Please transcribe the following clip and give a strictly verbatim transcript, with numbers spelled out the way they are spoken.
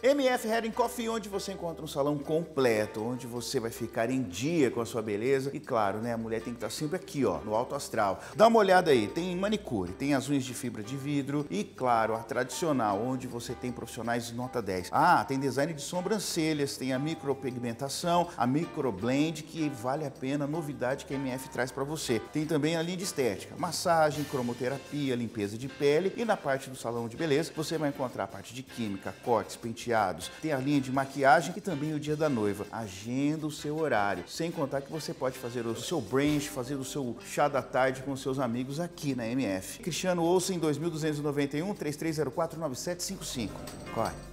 M F Hair and Coffee, onde você encontra um salão completo, onde você vai ficar em dia com a sua beleza. E claro, né, a mulher tem que estar sempre aqui, ó, no alto astral. Dá uma olhada aí, tem manicure, tem as unhas de fibra de vidro e, claro, a tradicional, onde você tem profissionais de nota dez. Ah, tem design de sobrancelhas, tem a micropigmentação, a microblend, que vale a pena, novidade que a M F traz para você. Tem também a linha de estética, massagem, cromoterapia, limpeza de pele, e na parte do salão de beleza você vai encontrar a parte de química, cortes, penteados, tem a linha de maquiagem e também o dia da noiva. Agenda o seu horário, sem contar que você pode fazer o seu brunch, fazer o seu chá da tarde com seus amigos aqui na M F. Cristiano Ouça em dois mil duzentos e noventa e um, três três zero quatro, nove sete cinco cinco. Corre!